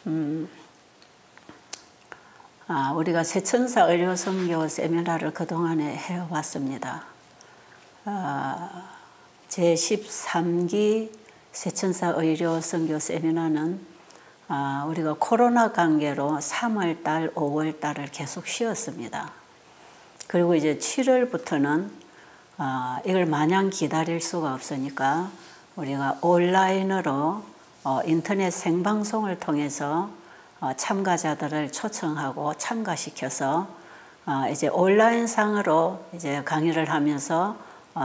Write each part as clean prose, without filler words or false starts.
우리가 새천사 의료선교 세미나를 그동안에 해왔습니다. 제13기 새천사 의료선교 세미나는 우리가 코로나 관계로 3월달, 5월달을 계속 쉬었습니다. 그리고 이제 7월부터는 이걸 마냥 기다릴 수가 없으니까 우리가 온라인으로 인터넷 생방송을 통해서 참가자들을 초청하고 참가시켜서 이제 온라인상으로 이제 강의를 하면서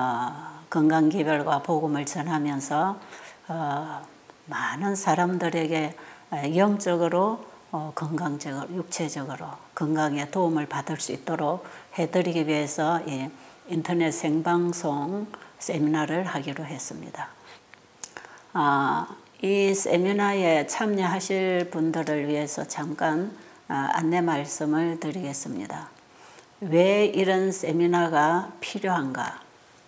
건강기별과 복음을 전하면서 많은 사람들에게 영적으로 건강적으로 육체적으로 건강에 도움을 받을 수 있도록 해드리기 위해서 이 인터넷 생방송 세미나를 하기로 했습니다. 이 세미나에 참여하실 분들을 위해서 잠깐 안내 말씀을 드리겠습니다. 왜 이런 세미나가 필요한가?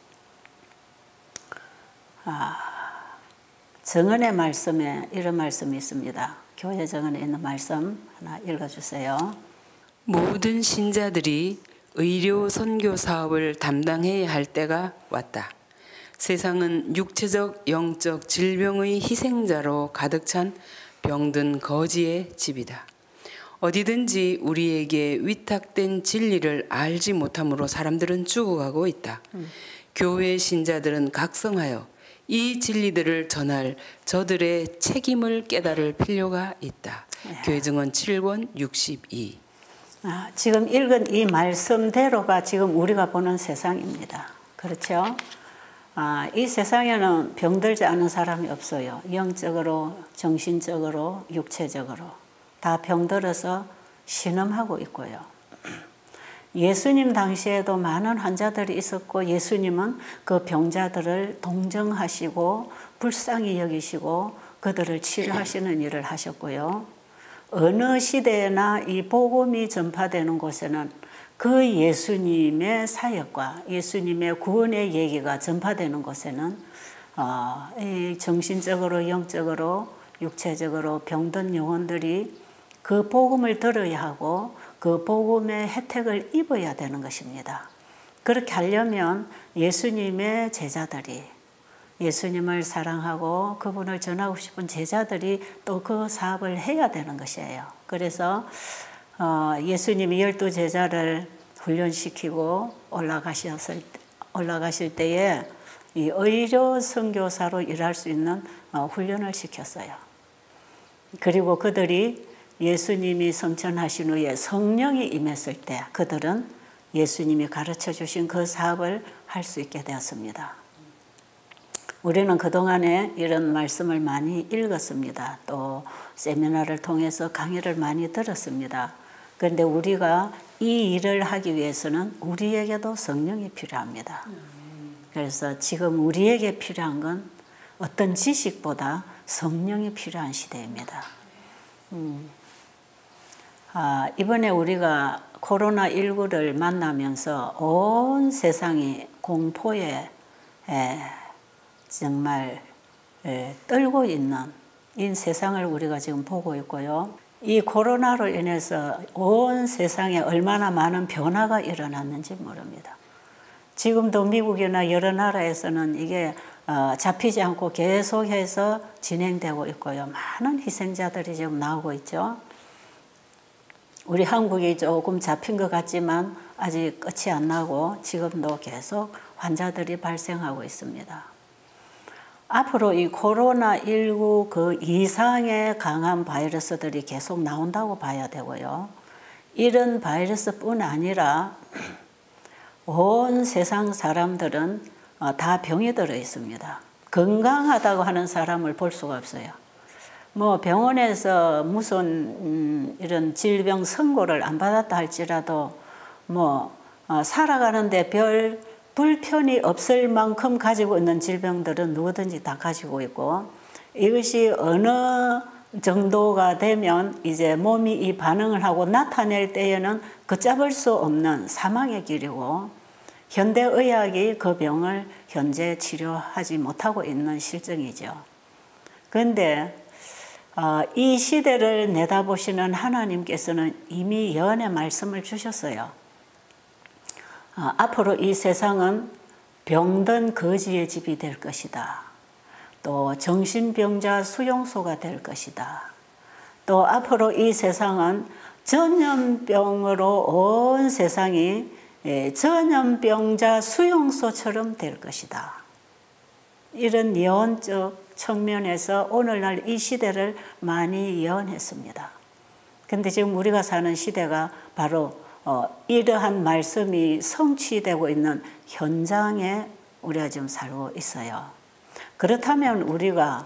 정언의 말씀에 이런 말씀이 있습니다. 교회 정언에 있는 말씀 하나 읽어주세요. 모든 신자들이 의료 선교 사업을 담당해야 할 때가 왔다. 세상은 육체적, 영적 질병의 희생자로 가득 찬 병든 거지의 집이다. 어디든지 우리에게 위탁된 진리를 알지 못함으로 사람들은 죽어가고 있다. 교회 신자들은 각성하여 이 진리들을 전할 저들의 책임을 깨달을 필요가 있다. 교회증언 7권 62. 지금 읽은 이 말씀대로가 지금 우리가 보는 세상입니다. 그렇죠? 이 세상에는 병들지 않은 사람이 없어요. 영적으로, 정신적으로, 육체적으로 다 병들어서 신음하고 있고요. 예수님 당시에도 많은 환자들이 있었고 예수님은 그 병자들을 동정하시고 불쌍히 여기시고 그들을 치료하시는 일을 하셨고요. 어느 시대에나 이 복음이 전파되는 곳에는 그 예수님의 사역과 예수님의 구원의 얘기가 전파되는 곳에는 이 정신적으로 영적으로 육체적으로 병든 영혼들이 그 복음을 들어야 하고 그 복음의 혜택을 입어야 되는 것입니다. 그렇게 하려면 예수님의 제자들이 예수님을 사랑하고 그분을 전하고 싶은 제자들이 또 그 사업을 해야 되는 것이에요. 그래서 예수님이 12제자를 훈련시키고 올라가실 때에 이 의료 선교사로 일할 수 있는 훈련을 시켰어요. 그리고 그들이 예수님이 성천하신 후에 성령이 임했을 때 그들은 예수님이 가르쳐 주신 그 사업을 할 수 있게 되었습니다. 우리는 그동안에 이런 말씀을 많이 읽었습니다. 또 세미나를 통해서 강의를 많이 들었습니다. 그런데 우리가 이 일을 하기 위해서는 우리에게도 성령이 필요합니다. 그래서 지금 우리에게 필요한 건 어떤 지식보다 성령이 필요한 시대입니다. 이번에 우리가 코로나19를 만나면서 온 세상이 공포에 정말 떨고 있는 이 세상을 우리가 지금 보고 있고요. 이 코로나로 인해서 온 세상에 얼마나 많은 변화가 일어났는지 모릅니다. 지금도 미국이나 여러 나라에서는 이게 잡히지 않고 계속해서 진행되고 있고요. 많은 희생자들이 지금 나오고 있죠. 우리 한국이 조금 잡힌 것 같지만 아직 끝이 안 나고 지금도 계속 환자들이 발생하고 있습니다. 앞으로 이 코로나19 그 이상의 강한 바이러스들이 계속 나온다고 봐야 되고요. 이런 바이러스뿐 아니라 온 세상 사람들은 다 병이 들어 있습니다. 건강하다고 하는 사람을 볼 수가 없어요. 뭐 병원에서 무슨 이런 질병 선고를 안 받았다 할지라도 뭐 살아가는데 별 불편이 없을 만큼 가지고 있는 질병들은 누구든지 다 가지고 있고 이것이 어느 정도가 되면 이제 몸이 이 반응을 하고 나타낼 때에는 걷잡을 수 없는 사망의 길이고 현대의학이 그 병을 현재 치료하지 못하고 있는 실정이죠. 그런데 이 시대를 내다보시는 하나님께서는 이미 예언의 말씀을 주셨어요. 앞으로 이 세상은 병든 거지의 집이 될 것이다. 또 정신병자 수용소가 될 것이다. 또 앞으로 이 세상은 전염병으로 온 세상이 전염병자 수용소처럼 될 것이다. 이런 예언적 측면에서 오늘날 이 시대를 많이 예언했습니다. 근데 지금 우리가 사는 시대가 바로 이러한 말씀이 성취되고 있는 현장에 우리가 지금 살고 있어요. 그렇다면 우리가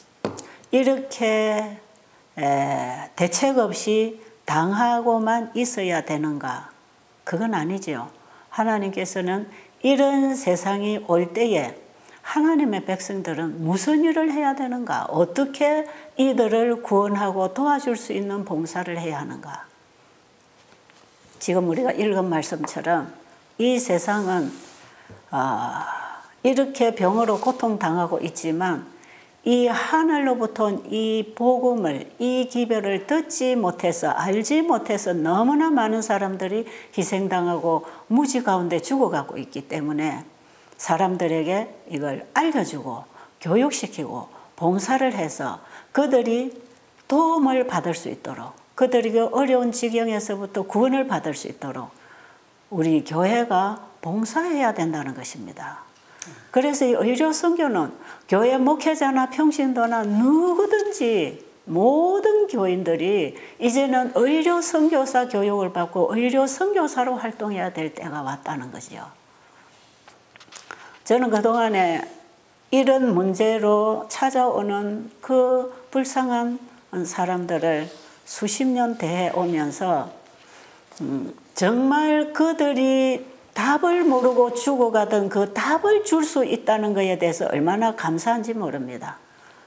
이렇게 대책 없이 당하고만 있어야 되는가? 그건 아니죠. 하나님께서는 이런 세상이 올 때에 하나님의 백성들은 무슨 일을 해야 되는가? 어떻게 이들을 구원하고 도와줄 수 있는 봉사를 해야 하는가? 지금 우리가 읽은 말씀처럼 이 세상은 이렇게 병으로 고통당하고 있지만 이 하늘로부터 온 이 복음을, 이 기별을 듣지 못해서, 알지 못해서 너무나 많은 사람들이 희생당하고 무지 가운데 죽어가고 있기 때문에 사람들에게 이걸 알려주고 교육시키고 봉사를 해서 그들이 도움을 받을 수 있도록, 그들이 어려운 지경에서부터 구원을 받을 수 있도록 우리 교회가 봉사해야 된다는 것입니다. 그래서 이 의료 선교는 교회 목회자나 평신도나 누구든지 모든 교인들이 이제는 의료 선교사 교육을 받고 의료 선교사로 활동해야 될 때가 왔다는 거죠. 저는 그동안에 이런 문제로 찾아오는 그 불쌍한 사람들을 수십 년 대해 오면서 정말 그들이 답을 모르고 죽어가던 그 답을 줄 수 있다는 것에 대해서 얼마나 감사한지 모릅니다.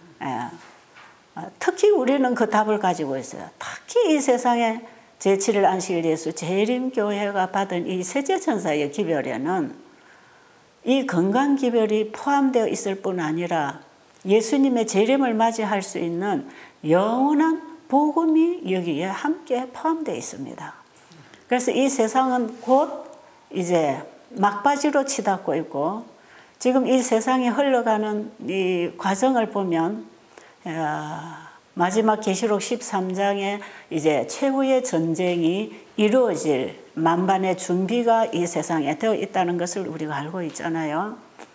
특히 우리는 그 답을 가지고 있어요. 특히 이 세상에 제7일 안식일 예수 재림교회가 받은 이 셋째천사의 기별에는 이 건강 기별이 포함되어 있을 뿐 아니라 예수님의 재림을 맞이할 수 있는 영원한 복음이 여기에 함께 포함되어 있습니다. 그래서 이 세상은 곧 이제 막바지로 치닫고 있고 지금 이 세상이 흘러가는 이 과정을 보면 마지막 계시록 13장에 이제 최후의 전쟁이 이루어질 만반의 준비가 이 세상에 되어 있다는 것을 우리가 알고 있잖아요.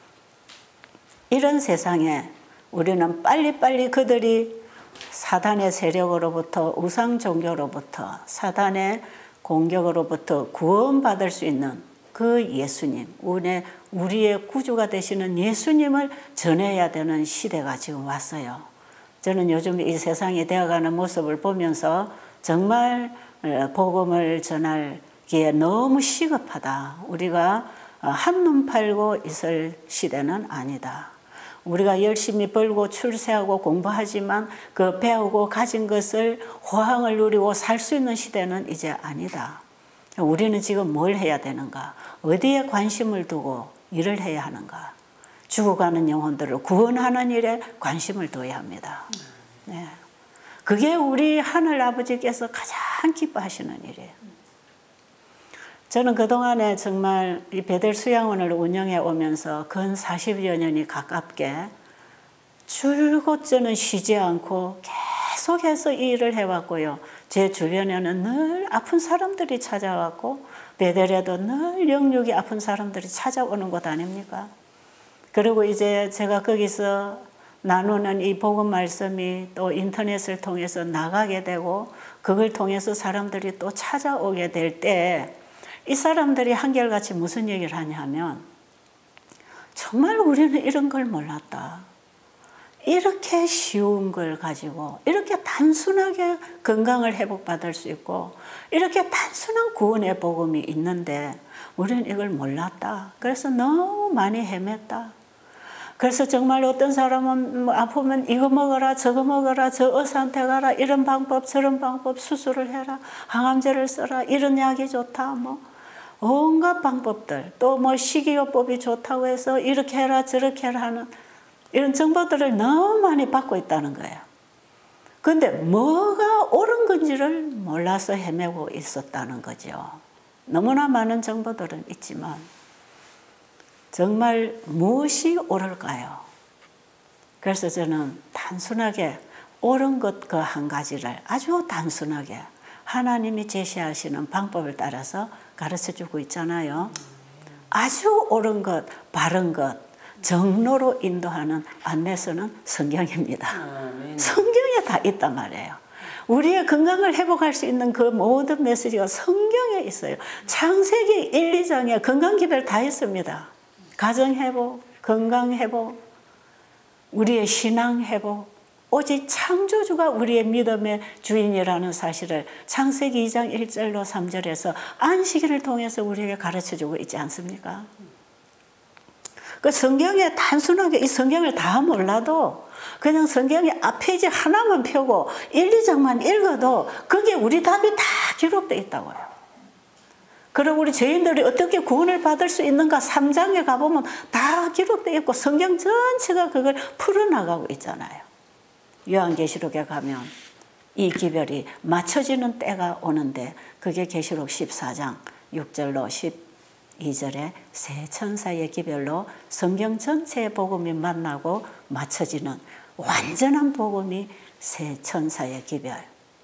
이런 세상에 우리는 빨리빨리 그들이 사단의 세력으로부터 우상 종교로부터 사단의 공격으로부터 구원받을 수 있는 그 예수님, 우리의 구주가 되시는 예수님을 전해야 되는 시대가 지금 왔어요. 저는 요즘 이 세상이 되어가는 모습을 보면서 정말 복음을 전하기에 너무 시급하다. 우리가 한눈 팔고 있을 시대는 아니다. 우리가 열심히 벌고 출세하고 공부하지만 그 배우고 가진 것을 호황을 누리고 살 수 있는 시대는 이제 아니다. 우리는 지금 뭘 해야 되는가? 어디에 관심을 두고 일을 해야 하는가? 죽어가는 영혼들을 구원하는 일에 관심을 둬야 합니다. 네. 그게 우리 하늘 아버지께서 가장 기뻐하시는 일이에요. 저는 그동안에 정말 이 베델 수양원을 운영해 오면서 근 40여 년이 가깝게 줄곧 저는 쉬지 않고 계속해서 이 일을 해왔고요. 제 주변에는 늘 아픈 사람들이 찾아왔고 베델에도 늘 영육이 아픈 사람들이 찾아오는 곳 아닙니까? 그리고 이제 제가 거기서 나누는 이 복음 말씀이 또 인터넷을 통해서 나가게 되고 그걸 통해서 사람들이 또 찾아오게 될 때 이 사람들이 한결같이 무슨 얘기를 하냐면 정말 우리는 이런 걸 몰랐다. 이렇게 쉬운 걸 가지고 이렇게 단순하게 건강을 회복받을 수 있고 이렇게 단순한 구원의 복음이 있는데 우리는 이걸 몰랐다. 그래서 너무 많이 헤맸다. 그래서 정말 어떤 사람은 아프면 이거 먹어라 저거 먹어라 저 의사한테 가라 이런 방법 저런 방법 수술을 해라 항암제를 써라 이런 약이 좋다 뭐 온갖 방법들 또 뭐 식이요법이 좋다고 해서 이렇게 해라 저렇게 해라 하는 이런 정보들을 너무 많이 받고 있다는 거예요. 근데 뭐가 옳은 건지를 몰라서 헤매고 있었다는 거죠. 너무나 많은 정보들은 있지만 정말 무엇이 옳을까요? 그래서 저는 단순하게 옳은 것 그 한 가지를 아주 단순하게 하나님이 제시하시는 방법을 따라서 가르쳐주고 있잖아요. 아주 옳은 것, 바른 것, 정로로 인도하는 안내서는 성경입니다. 성경에 다 있단 말이에요. 우리의 건강을 회복할 수 있는 그 모든 메시지가 성경에 있어요. 창세기 1, 2장에 건강기별 다 있습니다. 가정회복, 건강회복, 우리의 신앙회복, 오직 창조주가 우리의 믿음의 주인이라는 사실을 창세기 2장 1절로 3절에서 안식일을 통해서 우리에게 가르쳐주고 있지 않습니까? 그 성경에 단순하게 이 성경을 다 몰라도 그냥 성경의 앞 페이지 하나만 펴고 1, 2장만 읽어도 거기에 우리 답이 다 기록되어 있다고요. 그럼 우리 죄인들이 어떻게 구원을 받을 수 있는가 3장에 가보면 다 기록되어 있고 성경 전체가 그걸 풀어나가고 있잖아요. 요한계시록에 가면 이 기별이 맞춰지는 때가 오는데 그게 계시록 14장 6절로 12절에 세 천사의 기별로 성경 전체의 복음이 만나고 맞춰지는 완전한 복음이 세 천사의 기별,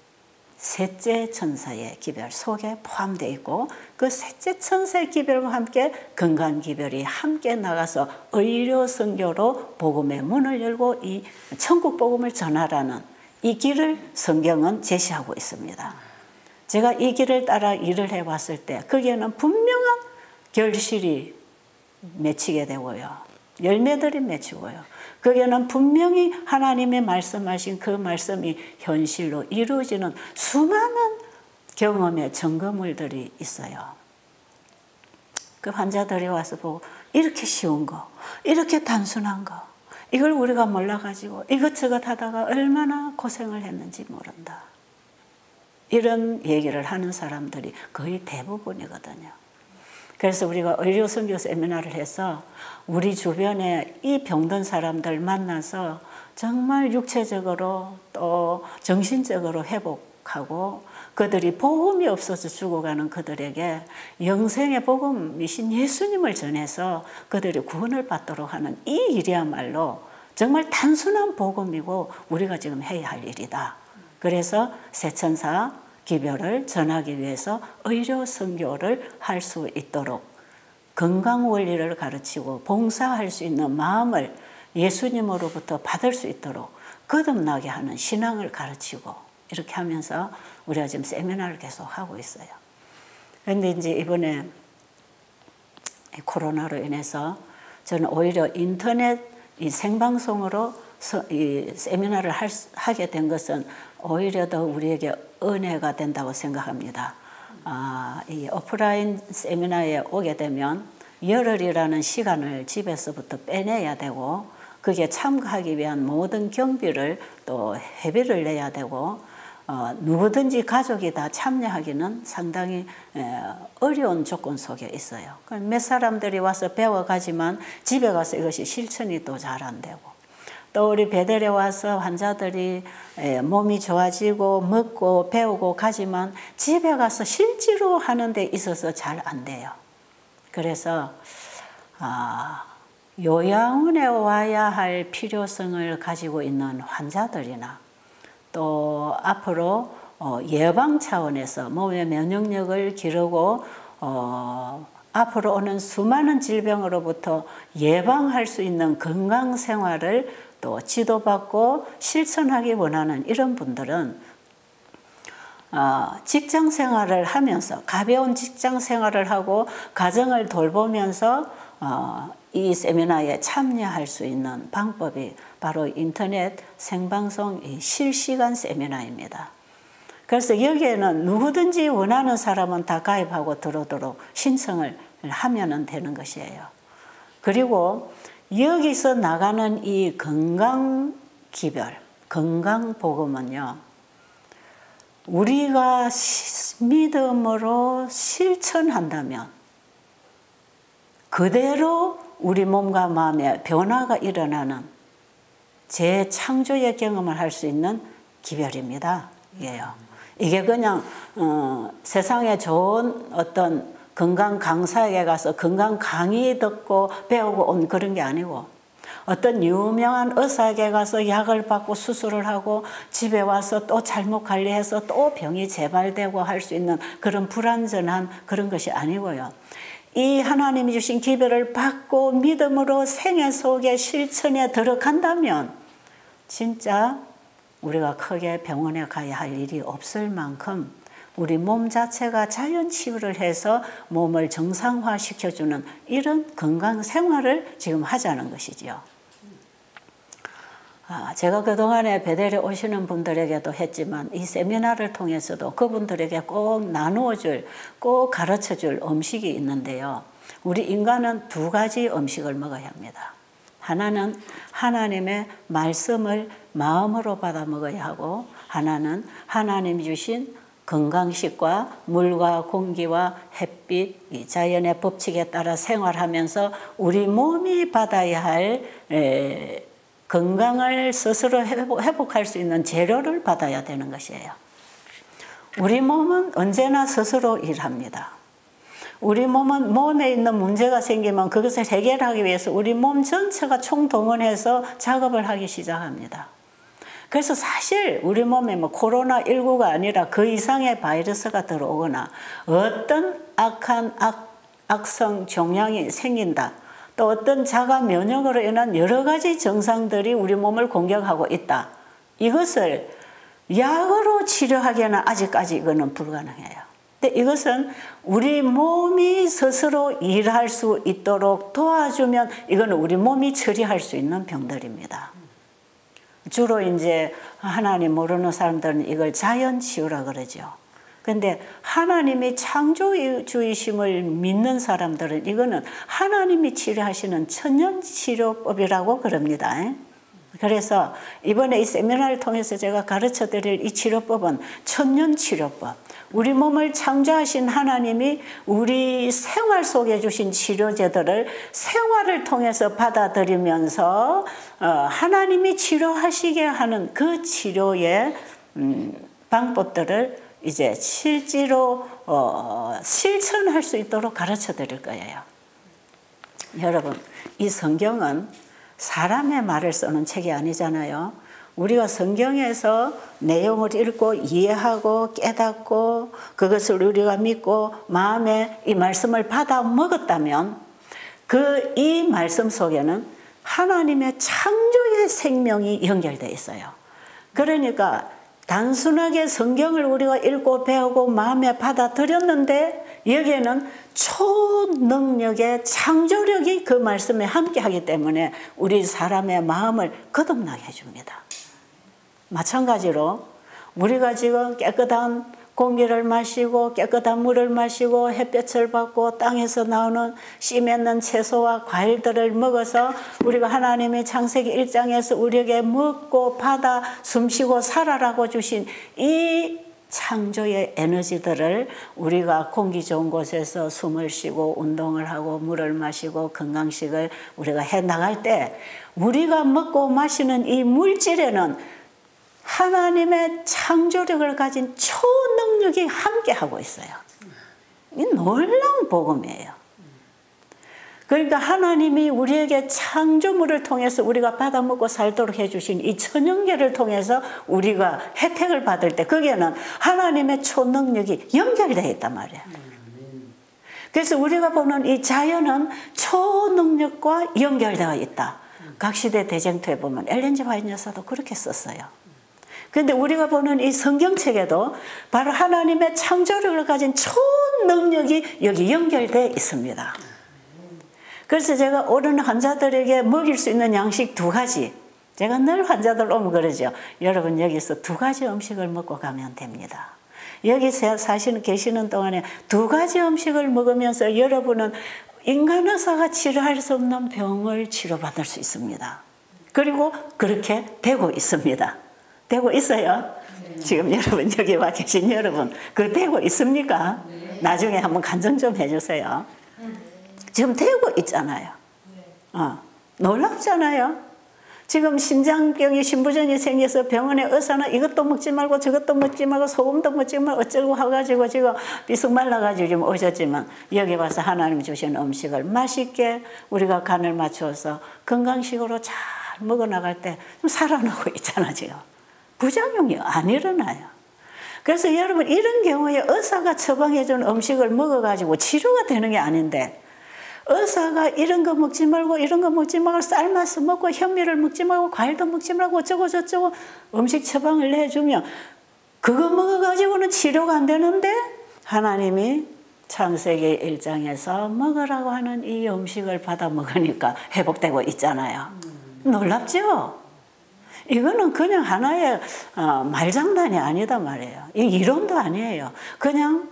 셋째 천사의 기별 속에 포함되어 있고 그 셋째 천사의 기별과 함께 건강 기별이 함께 나가서 의료 선교로 복음의 문을 열고 이 천국 복음을 전하라는 이 길을 성경은 제시하고 있습니다. 제가 이 길을 따라 일을 해봤을 때 거기에는 분명한 결실이 맺히게 되고요. 열매들이 맺히고요. 거기에는 분명히 하나님의 말씀하신 그 말씀이 현실로 이루어지는 수많은 경험의 증거물들이 있어요. 그 환자들이 와서 보고 이렇게 쉬운 거, 이렇게 단순한 거, 이걸 우리가 몰라가지고 이것저것 하다가 얼마나 고생을 했는지 모른다. 이런 얘기를 하는 사람들이 거의 대부분이거든요. 그래서 우리가 의료선교 세미나를 해서 우리 주변에 이 병든 사람들 만나서 정말 육체적으로 또 정신적으로 회복하고 그들이 복음이 없어서 죽어가는 그들에게 영생의 복음이신 예수님을 전해서 그들이 구원을 받도록 하는 이 일이야말로 정말 단순한 복음이고 우리가 지금 해야 할 일이다. 그래서 세천사 기별을 전하기 위해서 의료 선교를 할 수 있도록 건강 원리를 가르치고 봉사할 수 있는 마음을 예수님으로부터 받을 수 있도록 거듭나게 하는 신앙을 가르치고 이렇게 하면서 우리가 지금 세미나를 계속 하고 있어요. 그런데 이제 이번에 코로나로 인해서 저는 오히려 인터넷 이 생방송으로 이 세미나를 하게 된 것은 오히려 더 우리에게 은혜가 된다고 생각합니다. 이 오프라인 세미나에 오게 되면 열흘이라는 시간을 집에서부터 빼내야 되고 그게 참가하기 위한 모든 경비를 또 회비를 내야 되고 누구든지 가족이 다 참여하기는 상당히 어려운 조건 속에 있어요. 몇 사람들이 와서 배워가지만 집에 가서 이것이 실천이 또 잘 안 되고 또 우리 베델에 와서 환자들이 몸이 좋아지고 먹고 배우고 가지만 집에 가서 실제로 하는 데 있어서 잘 안 돼요. 그래서 요양원에 와야 할 필요성을 가지고 있는 환자들이나 또 앞으로 예방 차원에서 몸의 면역력을 기르고 앞으로 오는 수많은 질병으로부터 예방할 수 있는 건강 생활을 또 지도받고 실천하기 원하는 이런 분들은 직장 생활을 하면서 가벼운 직장 생활을 하고 가정을 돌보면서 이 세미나에 참여할 수 있는 방법이 바로 인터넷 생방송 실시간 세미나입니다. 그래서 여기에는 누구든지 원하는 사람은 다 가입하고 들어오도록 신청을 하면 되는 것이에요. 그리고 여기서 나가는 이 건강기별, 건강복음은요. 우리가 믿음으로 실천한다면 그대로 우리 몸과 마음에 변화가 일어나는 재창조의 경험을 할 수 있는 기별입니다. 이게 그냥 세상에 좋은 어떤 건강 강사에게 가서 건강 강의 듣고 배우고 온 그런 게 아니고 어떤 유명한 의사에게 가서 약을 받고 수술을 하고 집에 와서 또 잘못 관리해서 또 병이 재발되고 할 수 있는 그런 불완전한 그런 것이 아니고요. 이 하나님이 주신 기별을 받고 믿음으로 생애 속에 실천에 들어간다면 진짜 우리가 크게 병원에 가야 할 일이 없을 만큼 우리 몸 자체가 자연 치유를 해서 몸을 정상화시켜주는 이런 건강 생활을 지금 하자는 것이죠. 제가 그동안에 베델에 오시는 분들에게도 했지만 이 세미나를 통해서도 그분들에게 꼭 나누어줄, 꼭 가르쳐줄 음식이 있는데요. 우리 인간은 두 가지 음식을 먹어야 합니다. 하나는 하나님의 말씀을 마음으로 받아 먹어야 하고 하나는 하나님이 주신 건강식과 물과 공기와 햇빛, 이 자연의 법칙에 따라 생활하면서 우리 몸이 받아야 할 건강을 스스로 회복할 수 있는 재료를 받아야 되는 것이에요. 우리 몸은 언제나 스스로 일합니다. 우리 몸은 몸에 있는 문제가 생기면 그것을 해결하기 위해서 우리 몸 전체가 총동원해서 작업을 하기 시작합니다. 그래서 사실 우리 몸에 코로나19가 아니라 그 이상의 바이러스가 들어오거나 어떤 악한 악성 종양이 생긴다. 또 어떤 자가 면역으로 인한 여러 가지 증상들이 우리 몸을 공격하고 있다. 이것을 약으로 치료하기에는 아직까지 이거는 불가능해요. 근데 이것은 우리 몸이 스스로 일할 수 있도록 도와주면 이거는 우리 몸이 처리할 수 있는 병들입니다. 주로 이제 하나님 모르는 사람들은 이걸 자연치유라 그러죠. 근데 하나님이 창조주의심을 믿는 사람들은 이거는 하나님이 치료하시는 천연치료법이라고 그럽니다. 그래서 이번에 이 세미나를 통해서 제가 가르쳐 드릴 이 치료법은 천연치료법. 우리 몸을 창조하신 하나님이 우리 생활 속에 주신 치료제들을 생활을 통해서 받아들이면서 하나님이 치료하시게 하는 그 치료의 방법들을 이제 실제로 실천할 수 있도록 가르쳐 드릴 거예요. 여러분, 이 성경은 사람의 말을 쓰는 책이 아니잖아요. 우리가 성경에서 내용을 읽고 이해하고 깨닫고 그것을 우리가 믿고 마음에 이 말씀을 받아 먹었다면 이 말씀 속에는 하나님의 창조의 생명이 연결되어 있어요. 그러니까 단순하게 성경을 우리가 읽고 배우고 마음에 받아들였는데 여기에는 초능력의 창조력이 그 말씀에 함께하기 때문에 우리 사람의 마음을 거듭나게 해줍니다. 마찬가지로 우리가 지금 깨끗한 공기를 마시고 깨끗한 물을 마시고 햇볕을 받고 땅에서 나오는 씨 맺는 채소와 과일들을 먹어서 우리가 하나님의 창세기 1장에서 우리에게 먹고 받아 숨쉬고 살아라고 주신 이 창조의 에너지들을 우리가 공기 좋은 곳에서 숨을 쉬고 운동을 하고 물을 마시고 건강식을 우리가 해나갈 때 우리가 먹고 마시는 이 물질에는 하나님의 창조력을 가진 초능력이 함께하고 있어요. 이 놀라운 복음이에요. 그러니까 하나님이 우리에게 창조물을 통해서 우리가 받아먹고 살도록 해주신 이 천연계를 통해서 우리가 혜택을 받을 때 거기에는 하나님의 초능력이 연결되어 있단 말이에요. 그래서 우리가 보는 이 자연은 초능력과 연결되어 있다. 각시대 대쟁투에 보면 엘렌 G 화이트 여사도 그렇게 썼어요. 그런데 우리가 보는 이 성경책에도 바로 하나님의 창조력을 가진 초능력이 여기 연결되어 있습니다. 그래서 제가 오는 환자들에게 먹일 수 있는 양식 두 가지. 제가 늘 환자들 오면 그러죠. 여러분 여기서 두 가지 음식을 먹고 가면 됩니다. 여기 계시는 동안에 두 가지 음식을 먹으면서 여러분은 인간 의사가 치료할 수 없는 병을 치료받을 수 있습니다. 그리고 그렇게 되고 있습니다. 되고 있어요? 네. 지금 여러분 여기 와 계신 여러분 그 되고 있습니까? 네. 나중에 한번 간증 좀 해주세요. 지금 되고 있잖아요. 놀랍잖아요. 지금 심장병이 신부전이 생겨서 병원에 의사는 이것도 먹지 말고 저것도 먹지 말고 소금도 먹지 말고 어쩌고 해가지고 지금 비석 말라가지고 지금 오셨지만 여기 와서 하나님 주신 음식을 맛있게 우리가 간을 맞추어서 건강식으로 잘 먹어나갈 때 좀 살아나고 있잖아 지금. 부작용이 안 일어나요. 그래서 여러분 이런 경우에 의사가 처방해준 음식을 먹어가지고 치료가 되는 게 아닌데 의사가 이런 거 먹지 말고 이런 거 먹지 말고 삶아서 먹고 현미를 먹지 말고 과일도 먹지 말고 어쩌고 저쩌고 음식 처방을 해주면 그거 먹어가지고는 치료가 안 되는데 하나님이 창세기 1장에서 먹으라고 하는 이 음식을 받아 먹으니까 회복되고 있잖아요. 놀랍죠? 이거는 그냥 하나의 말장난이 아니다 말이에요. 이 이론도 아니에요. 그냥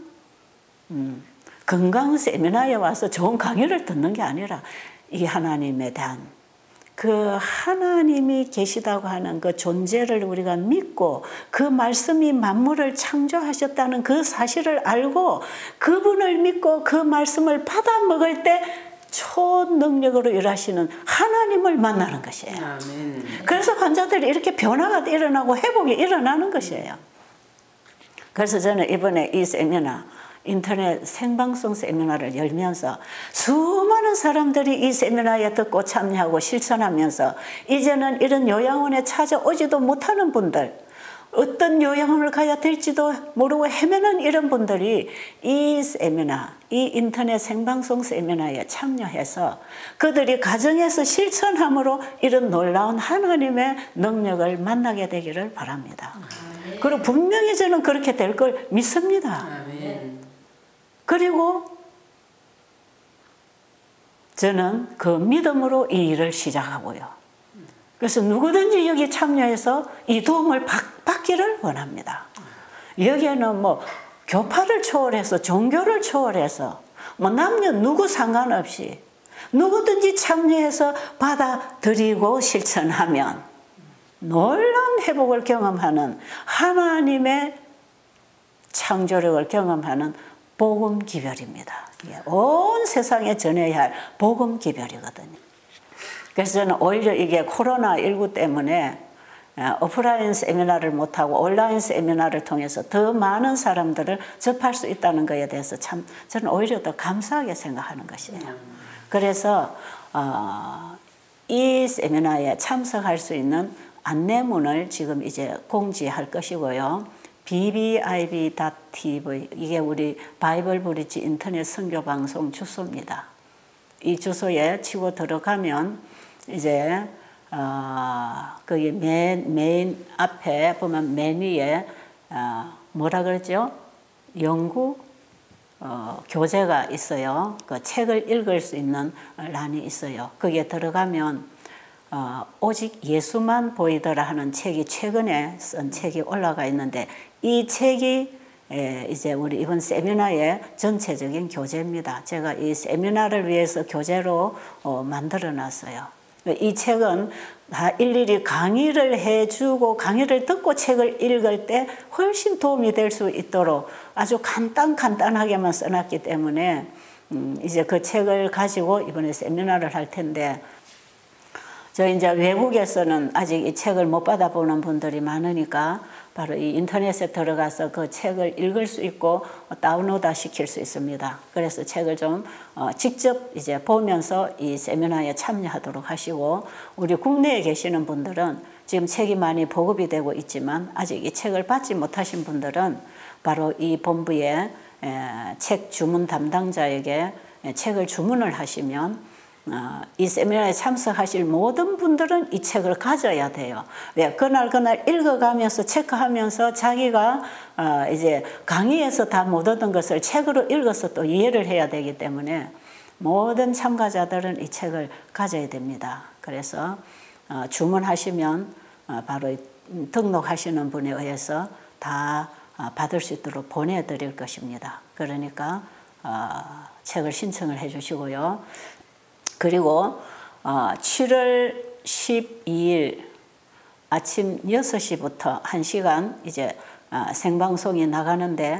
건강 세미나에 와서 좋은 강의를 듣는 게 아니라 이 하나님에 대한 그 하나님이 계시다고 하는 그 존재를 우리가 믿고 그 말씀이 만물을 창조하셨다는 그 사실을 알고 그분을 믿고 그 말씀을 받아 먹을 때 초능력으로 일하시는 하나님을 만나는 것이에요. 아멘. 그래서 환자들이 이렇게 변화가 일어나고 회복이 일어나는 것이에요. 그래서 저는 이번에 이 세미나 인터넷 생방송 세미나를 열면서 수많은 사람들이 이 세미나에 듣고 참여하고 실천하면서 이제는 이런 요양원에 찾아오지도 못하는 분들 어떤 요양원을 가야 될지도 모르고 헤매는 이런 분들이 이 세미나, 이 인터넷 생방송 세미나에 참여해서 그들이 가정에서 실천함으로 이런 놀라운 하나님의 능력을 만나게 되기를 바랍니다. 그리고 분명히 저는 그렇게 될 걸 믿습니다. 그리고 저는 그 믿음으로 이 일을 시작하고요. 그래서 누구든지 여기 참여해서 이 도움을 받기를 원합니다. 여기에는 뭐 교파를 초월해서 종교를 초월해서 뭐 남녀 누구 상관없이 누구든지 참여해서 받아들이고 실천하면 놀라운 회복을 경험하는 하나님의 창조력을 경험하는 복음 기별입니다. 온 세상에 전해야 할 복음 기별이거든요. 그래서 저는 오히려 이게 코로나19 때문에 오프라인 세미나를 못하고 온라인 세미나를 통해서 더 많은 사람들을 접할 수 있다는 것에 대해서 참 저는 오히려 더 감사하게 생각하는 것이에요. 그래서 이 세미나에 참석할 수 있는 안내문을 지금 이제 공지할 것이고요. bbib.tv 이게 우리 바이블 브릿지 인터넷 선교 방송 주소입니다. 이 주소에 치고 들어가면 이제 거기 메인 앞에 보면 맨 위에 뭐라 그러죠? 연구 교재가 있어요. 그 책을 읽을 수 있는 란이 있어요. 거기에 들어가면 오직 예수만 보이더라 하는 책이 최근에 쓴 책이 올라가 있는데 이 책이 이제 우리 이번 세미나의 전체적인 교재입니다. 제가 이 세미나를 위해서 교재로 만들어 놨어요. 이 책은 다 일일이 강의를 해주고 강의를 듣고 책을 읽을 때 훨씬 도움이 될 수 있도록 아주 간단하게만 써놨기 때문에 이제 그 책을 가지고 이번에 세미나를 할 텐데 저 이제 외국에서는 아직 이 책을 못 받아보는 분들이 많으니까 바로 이 인터넷에 들어가서 그 책을 읽을 수 있고 다운로드 시킬 수 있습니다. 그래서 책을 좀 직접 이제 보면서 이 세미나에 참여하도록 하시고 우리 국내에 계시는 분들은 지금 책이 많이 보급이 되고 있지만 아직 이 책을 받지 못하신 분들은 바로 이 본부의 책 주문 담당자에게 책을 주문을 하시면 이 세미나에 참석하실 모든 분들은 이 책을 가져야 돼요. 왜? 그날 읽어가면서 체크하면서 자기가 이제 강의에서 다 못 얻은 것을 책으로 읽어서 또 이해를 해야 되기 때문에 모든 참가자들은 이 책을 가져야 됩니다. 그래서 주문하시면 바로 등록하시는 분에 의해서 다 받을 수 있도록 보내드릴 것입니다. 그러니까 책을 신청을 해 주시고요. 그리고 7월 12일 아침 6시부터 1시간 이제 생방송이 나가는데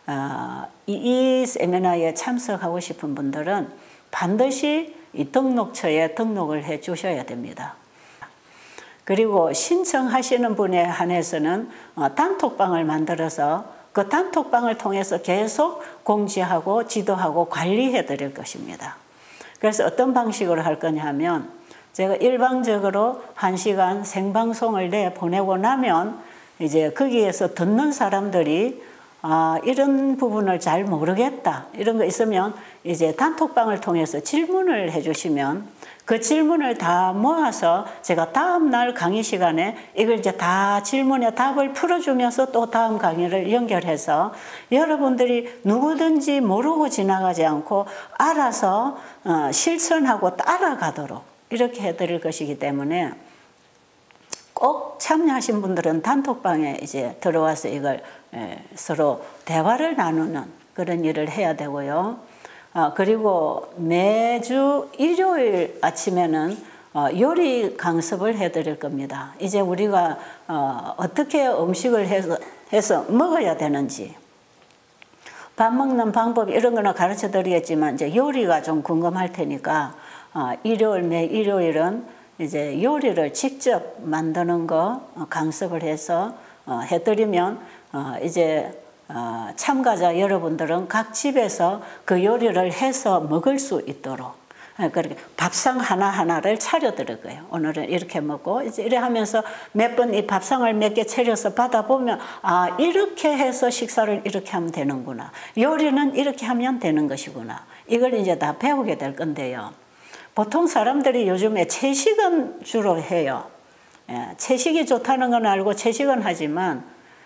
이 세미나에 참석하고 싶은 분들은 반드시 이 등록처에 등록을 해 주셔야 됩니다. 그리고 신청하시는 분에 한해서는 단톡방을 만들어서 그 단톡방을 통해서 계속 공지하고 지도하고 관리해 드릴 것입니다. 그래서 어떤 방식으로 할 거냐 하면 제가 일방적으로 1시간 생방송을 내보내고 나면 이제 거기에서 듣는 사람들이 이런 부분을 잘 모르겠다 이런 거 있으면 이제 단톡방을 통해서 질문을 해주시면 그 질문을 다 모아서 제가 다음 날 강의 시간에 이걸 이제 다 질문에 답을 풀어주면서 또 다음 강의를 연결해서 여러분들이 누구든지 모르고 지나가지 않고 알아서 실천하고 따라가도록 이렇게 해드릴 것이기 때문에 꼭 참여하신 분들은 단톡방에 이제 들어와서 이걸 서로 대화를 나누는 그런 일을 해야 되고요. 그리고 매주 일요일 아침에는 요리 강습을 해드릴 겁니다. 이제 우리가 어떻게 음식을 해서 먹어야 되는지 밥 먹는 방법 이런 거는 가르쳐 드리겠지만 이제 요리가 좀 궁금할 테니까 매 일요일은 이제 요리를 직접 만드는 거 강습을 해서 해드리면 이제 참가자 여러분들은 각 집에서 그 요리를 해서 먹을 수 있도록 그렇게 밥상 하나하나를 차려드릴 거예요. 오늘은 이렇게 먹고 이제 이래 하면서 몇 번 이 밥상을 몇 개 차려서 받아보면 이렇게 해서 식사를 이렇게 하면 되는구나. 요리는 이렇게 하면 되는 것이구나. 이걸 이제 다 배우게 될 건데요. 보통 사람들이 요즘에 채식은 주로 해요. 채식이 좋다는 건 알고 채식은 하지만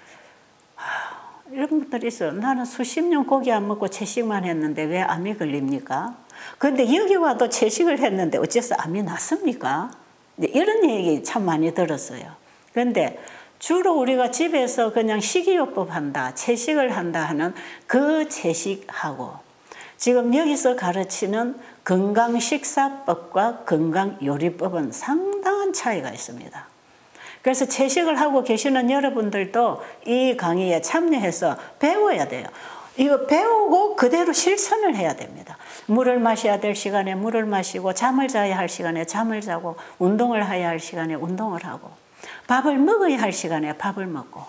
이런 분들이 있어요. 나는 수십 년 고기 안 먹고 채식만 했는데 왜 암이 걸립니까? 그런데 여기 와도 채식을 했는데 어째서 암이 났습니까? 이런 얘기 참 많이 들었어요. 그런데 주로 우리가 집에서 그냥 식이요법 한다, 채식을 한다 하는 그 채식하고 지금 여기서 가르치는 건강식사법과 건강요리법은 상당한 차이가 있습니다. 그래서 채식을 하고 계시는 여러분들도 이 강의에 참여해서 배워야 돼요. 이거 배우고 그대로 실천을 해야 됩니다. 물을 마셔야 될 시간에 물을 마시고 잠을 자야 할 시간에 잠을 자고 운동을 해야 할 시간에 운동을 하고 밥을 먹어야 할 시간에 밥을 먹고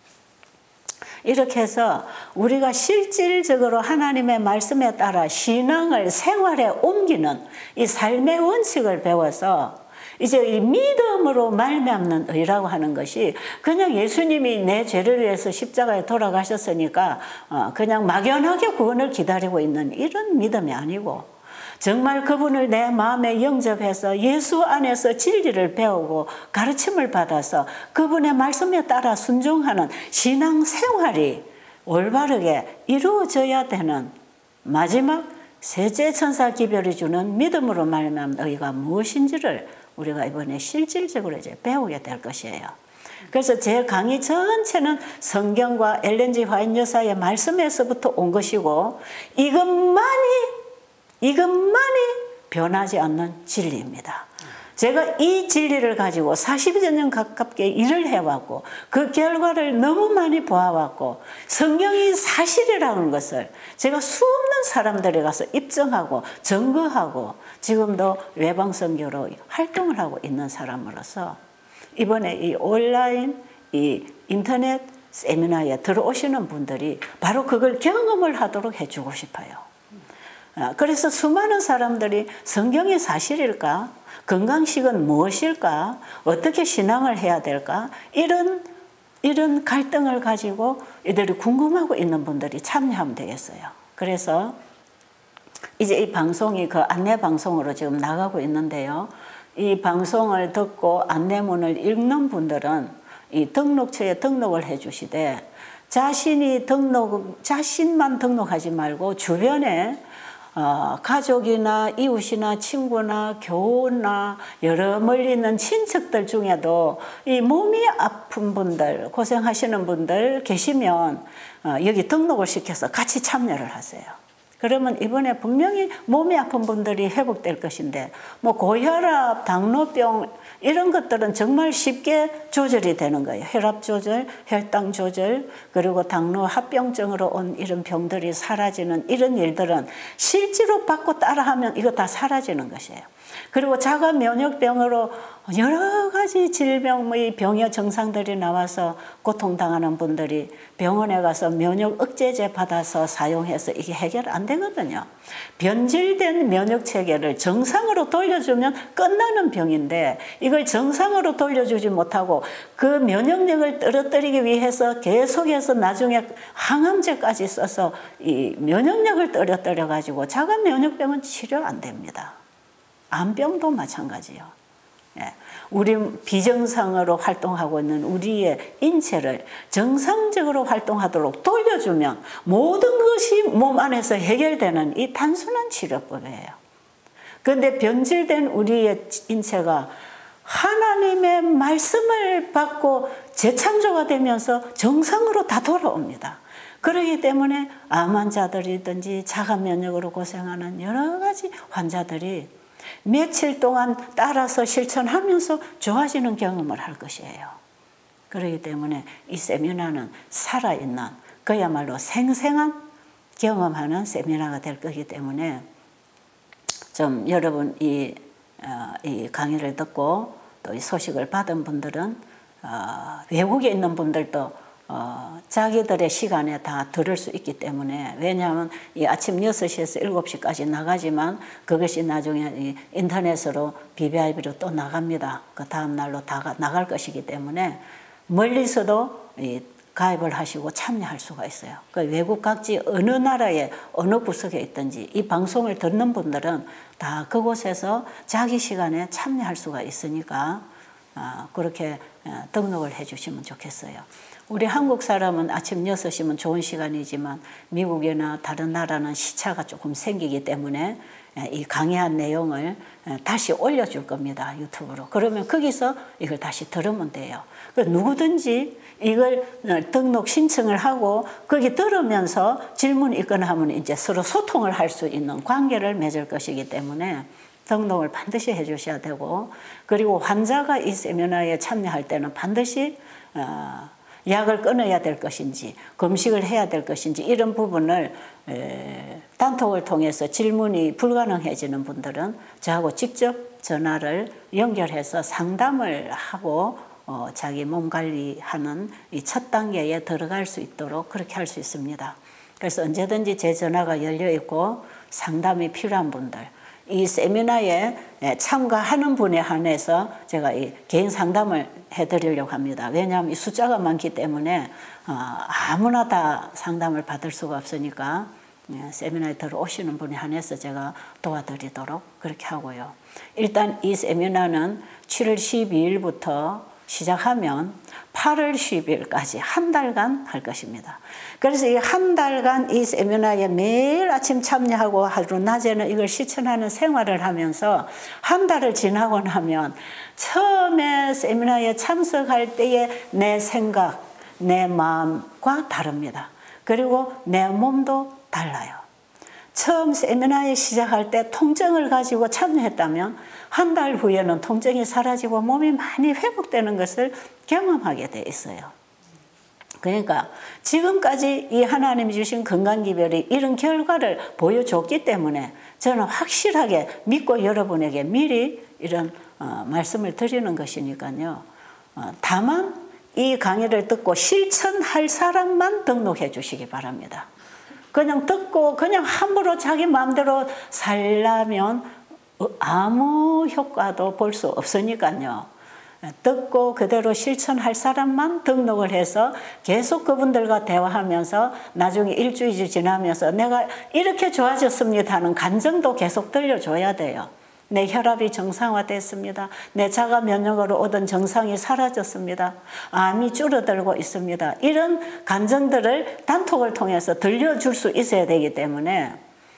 이렇게 해서 우리가 실질적으로 하나님의 말씀에 따라 신앙을 생활에 옮기는 이 삶의 원칙을 배워서 이제 이 믿음으로 말미암는 의라고 하는 것이 그냥 예수님이 내 죄를 위해서 십자가에 돌아가셨으니까 그냥 막연하게 구원을 기다리고 있는 이런 믿음이 아니고 정말 그분을 내 마음에 영접해서 예수 안에서 진리를 배우고 가르침을 받아서 그분의 말씀에 따라 순종하는 신앙생활이 올바르게 이루어져야 되는 마지막 셋째 천사 기별이 주는 믿음으로 말미암는 의가 무엇인지를 우리가 이번에 실질적으로 이제 배우게 될 것이에요. 그래서 제 강의 전체는 성경과 엘렌 G 화이트 여사의 말씀에서부터 온 것이고 이것만이 변하지 않는 진리입니다. 제가 이 진리를 가지고 40여 년 가깝게 일을 해왔고 그 결과를 너무 많이 보아왔고 성경이 사실이라는 것을 제가 수없는 사람들에 가서 입증하고 증거하고 지금도 외방선교로 활동을 하고 있는 사람으로서 이번에 이 온라인 이 인터넷 세미나에 들어오시는 분들이 바로 그걸 경험을 하도록 해주고 싶어요. 그래서 수많은 사람들이 성경이 사실일까? 건강식은 무엇일까? 어떻게 신앙을 해야 될까? 이런 갈등을 가지고 이들이 궁금하고 있는 분들이 참여하면 되겠어요. 그래서 이제 이 방송이 그 안내 방송으로 지금 나가고 있는데요. 이 방송을 듣고 안내문을 읽는 분들은 이 등록처에 등록을 해 주시되 자신만 등록하지 말고 주변에 가족이나 이웃이나 친구나 교우나 여러 멀리 있는 친척들 중에도 이 몸이 아픈 분들 고생하시는 분들 계시면 여기 등록을 시켜서 같이 참여를 하세요. 그러면 이번에 분명히 몸이 아픈 분들이 회복될 것인데 뭐 고혈압, 당뇨병 이런 것들은 정말 쉽게 조절이 되는 거예요. 혈압 조절, 혈당 조절, 그리고 당뇨 합병증으로 온 이런 병들이 사라지는 이런 일들은 실제로 받고 따라하면 이거 다 사라지는 것이에요. 그리고 자가 면역병으로 여러 가지 질병의 병의 증상들이 나와서 고통당하는 분들이 병원에 가서 면역 억제제 받아서 사용해서 이게 해결 안 되거든요. 변질된 면역 체계를 정상으로 돌려주면 끝나는 병인데 이걸 정상으로 돌려주지 못하고 그 면역력을 떨어뜨리기 위해서 계속해서 나중에 항암제까지 써서 이 면역력을 떨어뜨려 가지고 자가 면역병은 치료 안 됩니다. 암병도 마찬가지요. 예. 우리 비정상으로 활동하고 있는 우리의 인체를 정상적으로 활동하도록 돌려주면 모든 것이 몸 안에서 해결되는 이 단순한 치료법이에요. 그런데 변질된 우리의 인체가 하나님의 말씀을 받고 재창조가 되면서 정상으로 다 돌아옵니다. 그렇기 때문에 암 환자들이든지 자가 면역으로 고생하는 여러 가지 환자들이 며칠 동안 따라서 실천하면서 좋아지는 경험을 할 것이에요. 그렇기 때문에 이 세미나는 살아있는 그야말로 생생한 경험하는 세미나가 될 거기 때문에 좀 여러분 이 강의를 듣고 또 이 소식을 받은 분들은 외국에 있는 분들도 자기들의 시간에 다 들을 수 있기 때문에 왜냐하면 이 아침 6시에서 7시까지 나가지만 그것이 나중에 이 인터넷으로 BBIB로 또 나갑니다. 그 다음 날로 다 나갈 것이기 때문에 멀리서도 가입을 하시고 참여할 수가 있어요. 그 외국 각지 어느 나라에 어느 구석에 있든지 이 방송을 듣는 분들은 다 그곳에서 자기 시간에 참여할 수가 있으니까 그렇게 등록을 해 주시면 좋겠어요. 우리 한국 사람은 아침 6시면 좋은 시간이지만 미국이나 다른 나라는 시차가 조금 생기기 때문에 이 강의한 내용을 다시 올려줄 겁니다. 유튜브로. 그러면 거기서 이걸 다시 들으면 돼요. 누구든지 이걸 등록 신청을 하고 거기 들으면서 질문이 있거나 하면 이제 서로 소통을 할 수 있는 관계를 맺을 것이기 때문에 등록을 반드시 해 주셔야 되고 그리고 환자가 이 세미나에 참여할 때는 반드시 약을 끊어야 될 것인지 금식을 해야 될 것인지 이런 부분을 단톡을 통해서 질문이 불가능해지는 분들은 저하고 직접 전화를 연결해서 상담을 하고 자기 몸 관리하는 이 첫 단계에 들어갈 수 있도록 그렇게 할 수 있습니다. 그래서 언제든지 제 전화가 열려 있고 상담이 필요한 분들 이 세미나에 참가하는 분에 한해서 제가 이 개인 상담을 해드리려고 합니다. 왜냐하면 이 숫자가 많기 때문에 아무나 다 상담을 받을 수가 없으니까 세미나에 들어오시는 분에 한해서 제가 도와드리도록 그렇게 하고요. 일단 이 세미나는 7월 12일부터 시작하면 8월 10일까지 한 달간 할 것입니다. 그래서 이 한 달간 이 세미나에 매일 아침 참여하고 하루 낮에는 이걸 실천하는 생활을 하면서 한 달을 지나고 나면 처음에 세미나에 참석할 때의 내 생각, 내 마음과 다릅니다. 그리고 내 몸도 달라요. 처음 세미나에 시작할 때 통증을 가지고 참여했다면 한 달 후에는 통증이 사라지고 몸이 많이 회복되는 것을 경험하게 돼 있어요. 그러니까 지금까지 이 하나님이 주신 건강기별이 이런 결과를 보여줬기 때문에 저는 확실하게 믿고 여러분에게 미리 이런 말씀을 드리는 것이니까요. 다만 이 강의를 듣고 실천할 사람만 등록해 주시기 바랍니다. 그냥 듣고 그냥 함부로 자기 마음대로 살려면 아무 효과도 볼 수 없으니까요. 듣고 그대로 실천할 사람만 등록을 해서 계속 그분들과 대화하면서 나중에 일주일 지나면서 내가 이렇게 좋아졌습니다 하는 감정도 계속 들려줘야 돼요. 내 혈압이 정상화됐습니다. 내 자가 면역으로 얻은 정상이 사라졌습니다. 암이 줄어들고 있습니다. 이런 감정들을 단톡을 통해서 들려줄 수 있어야 되기 때문에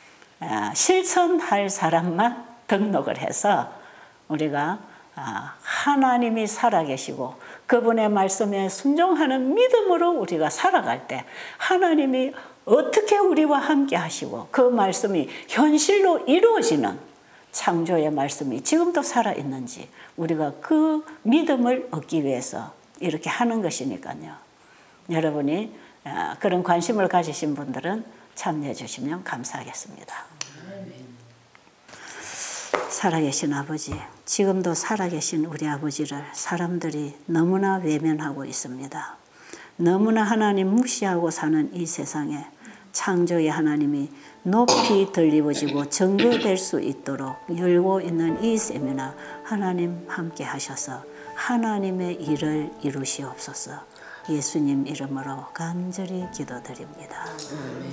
실천할 사람만 등록을 해서 우리가 하나님이 살아계시고 그분의 말씀에 순종하는 믿음으로 우리가 살아갈 때 하나님이 어떻게 우리와 함께 하시고 그 말씀이 현실로 이루어지는 창조의 말씀이 지금도 살아있는지 우리가 그 믿음을 얻기 위해서 이렇게 하는 것이니까요. 여러분이 그런 관심을 가지신 분들은 참여해 주시면 감사하겠습니다. 살아계신 아버지, 지금도 살아계신 우리 아버지를 사람들이 너무나 외면하고 있습니다. 너무나 하나님 무시하고 사는 이 세상에 창조의 하나님이 높이 들리워지고 증거될 수 있도록 열고 있는 이 세미나 하나님 함께 하셔서 하나님의 일을 이루시옵소서. 예수님 이름으로 간절히 기도드립니다.